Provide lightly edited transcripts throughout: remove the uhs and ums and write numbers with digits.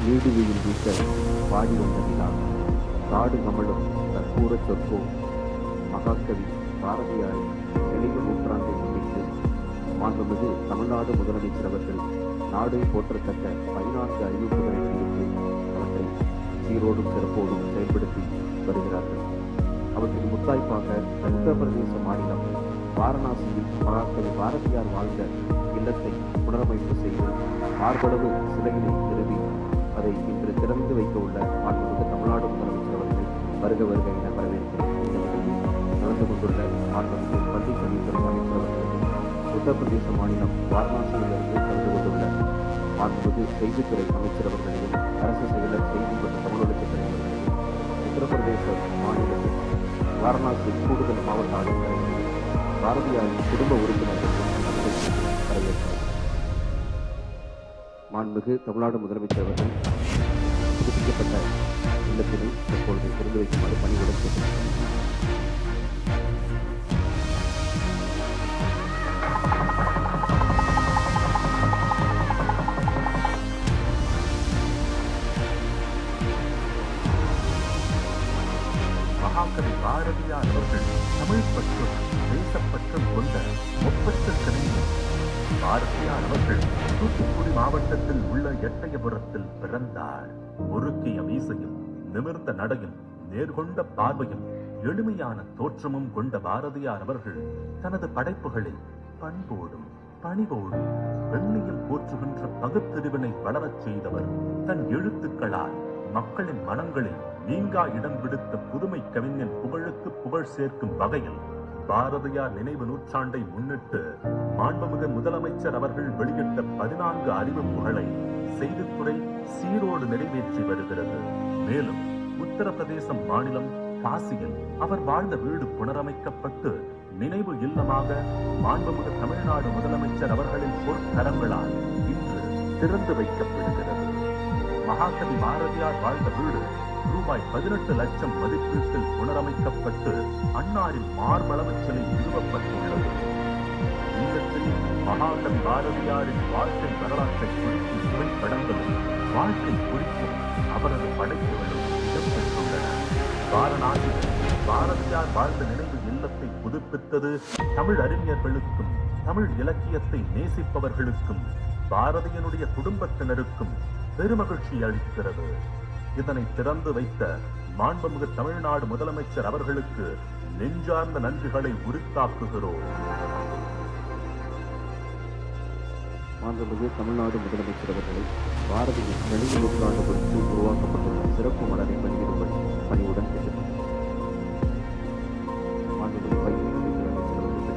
நீடுவியில் வீச பாடி வந்த நிலா, காடு கமலும் கற்பூர சொற்போ. மகாகவி பாரதியாரின் நினைவு நூற்றாண்டை முன்னிட்டு மாண்புமிகு தமிழ்நாடு முதலமைச்சர் அவர்கள் நாடை போற்றத்தக்க 14 அறிவிப்புகளை செய்து அவற்றை சீரோடும் சிறப்போடும் செயல்படுத்தி வருகிறார்கள். அவற்றின் முத்தாய்ப்பாக உத்தரப்பிரதேச மாநிலம் வாரணாசியில் மகாகவி பாரதியார் வாழ்ந்த இல்லத்தை புனரமைப்பு செய்து மார்பளவு சிலையினை நிறுவி அதை இன்று திறந்து வைக்க உள்ள மாண்புமிகு தமிழ்நாடு முதலமைச்சர் அவர்களை வருக வருக என வரவேற்கிறேன். இந்த நிகழ்வில் நடந்து கொண்டுள்ள மாண்புமிகு பள்ளி கல்வித்துறை அமைச்சர் அவர்களையும் உத்தரப்பிரதேச மாநிலம் வாரணாசியிலிருந்து கலந்து கொண்டுள்ள மாண்புமிகு செய்தித்துறை அமைச்சர் அவர்களையும் அரசு செயலர் செய்தி மற்றும் தமிழ் வளர்ச்சித்துறை அவர்களையும் உத்தரப்பிரதேச மாநிலத்தில் வாரணாசி கூடுதல் மாவட்ட ஆட்சியர்களையும் பாரதியாரின் குடும்ப உறுப்பினர்களையும் வரவேற்கிறேன். மாண்புமிகு தமிழ்நாடு முதலமைச்சர் அவர்கள் புதுப்பிக்கப்பட்ட இல்லத்தினை தற்பொழுது திறந்து வைக்குமாறு பணியுடன் கேட்டுக்கொண்டார். மகாகவி பாரதியார் அவர்கள் தமிழ் பற்றும் தேசப்பற்றும் கொண்ட ஒப்பற்ற கலைஞர். பாரதியார் அவர்கள் தூத்துக்குடி மாவட்டத்தில் உள்ள எட்டயபுரத்தில் பிறந்தார். முறுக்கிய மீசையும் நிமிர்ந்த நடையும் நேர்கொண்ட பார்வையும் எளிமையான தோற்றமும் கொண்ட பாரதியார் அவர்கள் தனது படைப்புகளில் பண்போடும் பணிவோடும் வெள்ளியில் போற்றுகின்ற பகுத்தறிவினை வளரச் செய்தவர். தன் எழுத்துக்களால் மக்களின் மனங்களில் நீங்கா இடம் பிடித்த புதுமை கவிஞன் புகழுக்கு புகழ் சேர்க்கும் வகையில் பாரதியார் நினைவு நூற்றாண்டை முன்னிட்டு மாண்புமிகு முதலமைச்சர் அவர்கள் வெளியிட்ட 14 அறிவிப்புகளை செய்தித்துறை சீரோடு நிறைவேற்றி வருகிறது. மேலும் உத்தரப்பிரதேசம் மாநிலம் காசியில் அவர் வாழ்ந்த வீடு புனரமைக்கப்பட்டு நினைவு இல்லமாக மாண்புமிகு தமிழ்நாடு முதலமைச்சர் அவர்களின் பொற்கரங்களால் இன்று திறந்து வைக்கப்படுகிறது. மகாகவி பாரதியார் வாழ்ந்த வீடு ரூபாய் 18 லட்சம் மதிப்பீட்டில் புனரமைக்கப்பட்டு அன்னாரின் மார்பளவு சிலை நிறுவப்பட்டுள்ளது. இல்லத்தில் மகாகவி பாரதியாரின் வாழ்க்கை வரலாற்றை குறிக்கும் புகைப்படங்களும் வாழ்க்கை குறிக்கும் அவரது படைப்புகளும் இடம்பெற்றுள்ளன. வாரணாசியில் பாரதியார் வாழ்ந்த நினைவு இல்லத்தை புதுப்பித்தது தமிழ் அறிஞர்களுக்கும் தமிழ் இலக்கியத்தை நேசிப்பவர்களுக்கும் பாரதியனுடைய குடும்பத்தினருக்கும் பெருமகிழ்ச்சி அளிக்கிறது. இதனை திறந்து வைத்த மாண்புமிகு தமிழ்நாடு முதலமைச்சர் அவர்களுக்கு நெஞ்சார்ந்த நன்றிகளை உரித்தாக்குகிறோம். மாண்புமிகு தமிழ்நாடு முதலமைச்சர் அவர்களை பாரதியின் நினைவு நூற்றாண்டு குறித்து உருவாக்கப்பட்டுள்ள சிறப்பு மலரை வெளியிடும்படி பணியுடன் கேட்டுக்கொண்டார். மாண்புமிகு பள்ளி கல்வித்துறை அமைச்சர் அவர்கள்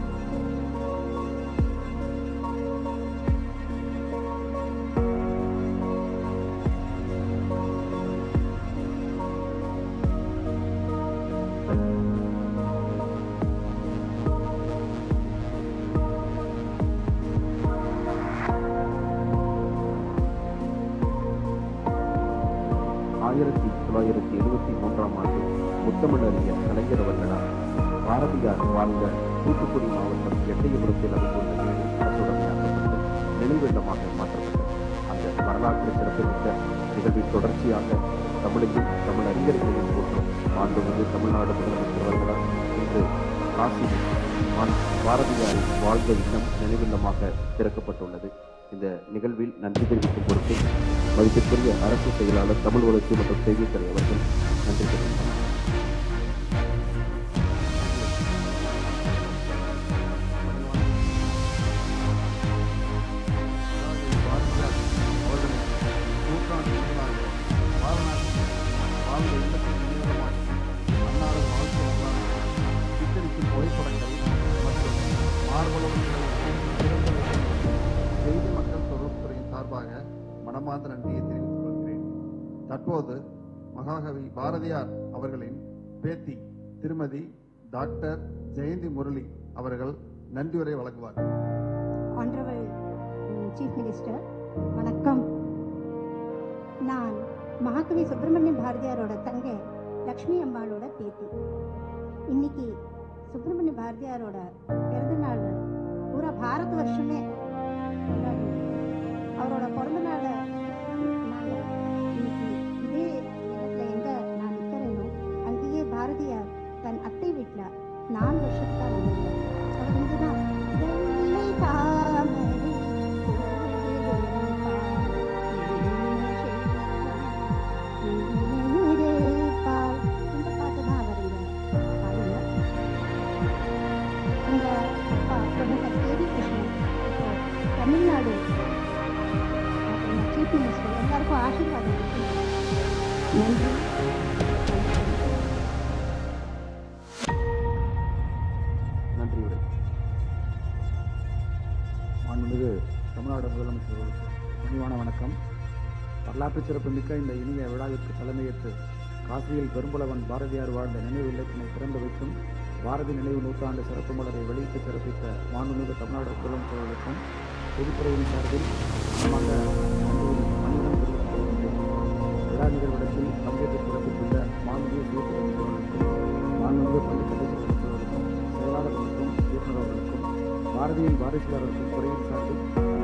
முத்தமிழறிஞர் கலைஞர் அவர்களால் பாரதியார் வாழ்ந்த தூத்துக்குடி மாவட்டம் எட்டயபுரத்தில் அமைந்துள்ள வீடு அரசுடமையாக்கப்பட்டு நினைவில்லமாக மாற்றப்பட்டது. அந்த வரலாற்று சிறப்புமிக்க நிகழ்வின் தொடர்ச்சியாக தமிழையும் தமிழ் அறிஞர்களையும் போற்றும் மாண்புமிகு தமிழ்நாடு முதலமைச்சர் அவர்களால் இன்று காசியில் பாரதியாரின் வாழ்ந்த இல்லம் நினைவில்லமாக திறக்கப்பட்டுள்ளது. இந்த நிகழ்வில் நன்றி தெரிவிக்கும் பொருட்டு மதிப்பிற்குரிய அரசு செயலாளர் தமிழ் வளர்ச்சி மற்றும் செய்தித்துறை அவர்கள் நன்றி தெரிவித்தார். செய்தி மக்கள் தொடர்புத்துறையின் சார்பாக மனமார்ந்த நன்றியை தெரிவித்துக் கொள்கிறேன். தற்போது மகாகவி பாரதியார் அவர்களின் பேத்தி திருமதி டாக்டர் ஜெயந்தி முரளி அவர்கள் நன்றி உரை வழங்குவார். ஆனரபிள் சீஃப் மினிஸ்டர், வணக்கம். நான் மகாகவி சுப்பிரமணியம் பாரதியாரோட தங்கை லக்ஷ்மி அம்பாளோட பேத்தி. இன்னைக்கு சுப்பிரமணிய பாரதியாரோட பிறந்த நாள் பூரா பாரத வருஷமே கொண்டாடி அவரோட பிறந்த நாளை நாங்கள் அத்தை வீட்டில் 4 வருஷத்துக்கு தான் வந்திருந்தார். அவர் இங்கே தான் வெள்ளை தாமரை இந்த பாட்டு தான் அவர் இங்கே பாடினார். உங்கள் ப்ரொஃபஸர் கேவி கிருஷ்ணன் இப்போ தமிழ்நாடு சீஃப் மினிஸ்டர் எல்லாருக்கும் ஆசீர்வாதம் கொடுக்கணும். நன்றி. நன்றி உரை. மாண்புமிகு தமிழ்நாடு முதலமைச்சர்களுக்கு பணிவான வணக்கம். வரலாற்று சிறப்புமிக்க இந்த இனிய விழாவிற்கு தலைமையேற்று காசியில் பெரும்புலவன் பாரதியார் வாழ்ந்த நினைவு இல்லத்தினை திறந்து வைக்கும் பாரதி நினைவு நூற்றாண்டு சிறப்பு மலரை வெளியிட்டு சிறப்பித்த மாண்புமிகு தமிழ்நாடு முதலமைச்சர்களுக்கும் பொதுத்துறையின் சார்பில் பணியுடன் தெரிவித்துக் கொள்கின்றேன். விழா நிகழ்விடத்தில் பங்கேற்று சிறப்பித்துள்ள மாண்புமிகு சிவப்பு அமைச்சர்களுக்கும் மாண்புமிகு பள்ளிக்கல்வி அமைச்சர்களுக்கும் செயலாளர்களுக்கும் இயக்குநர்களுக்கும் பாரதியின் வாரிசுதாரர்களுக்கும் துறையின் சார்பில்